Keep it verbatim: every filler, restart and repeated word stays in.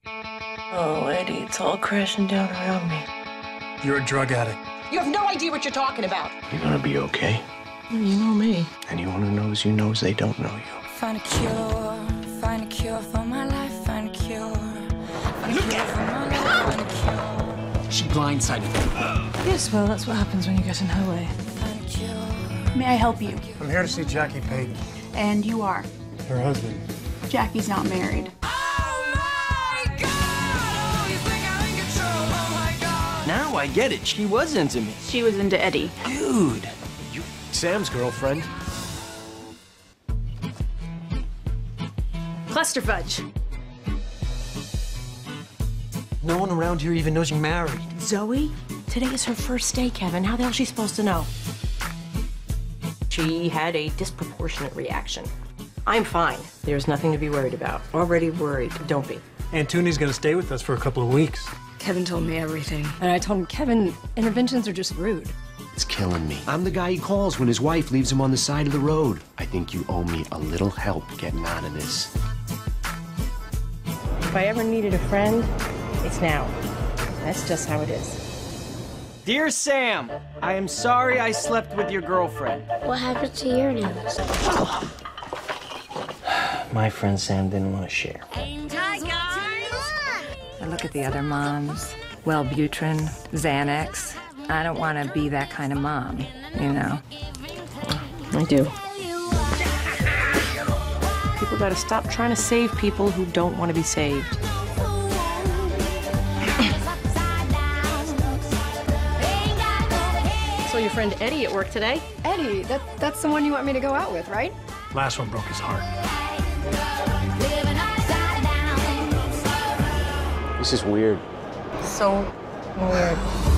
Oh, Eddie, it's all crashing down around me. You're a drug addict. You have no idea what you're talking about. You're gonna be okay. You know me. Anyone who knows you knows they don't know you. Find a cure, find a cure for my life, find a cure. Find a Look cure at for my life, find a cure. She blindsided me. Yes, well, that's what happens when you get in her way. Find a cure. May I help you? I'm here to see Jackie Payton, And you are. her husband. Jackie's not married. Now I get it. She was into me. She was into Eddie. Dude. You, Sam's girlfriend. Cluster fudge. No one around here even knows you're married. Zoe? Today is her first day, Kevin. How the hell is she supposed to know? She had a disproportionate reaction. I'm fine. There's nothing to be worried about. Already worried. Don't be. Antoni's gonna stay with us for a couple of weeks. Kevin told me everything. And I told him, Kevin, interventions are just rude. It's killing me. I'm the guy he calls when his wife leaves him on the side of the road. I think you owe me a little help getting out of this. If I ever needed a friend, it's now. That's just how it is. Dear Sam, I am sorry I slept with your girlfriend. What happened to your nails? My friend Sam didn't want to share. I look at the other moms, Wellbutrin, Xanax. I don't want to be that kind of mom, you know? I do. People gotta stop trying to save people who don't want to be saved. So your friend Eddie at work today? Eddie, that, that's the one you want me to go out with, right? Last one broke his heart. This is weird. So weird.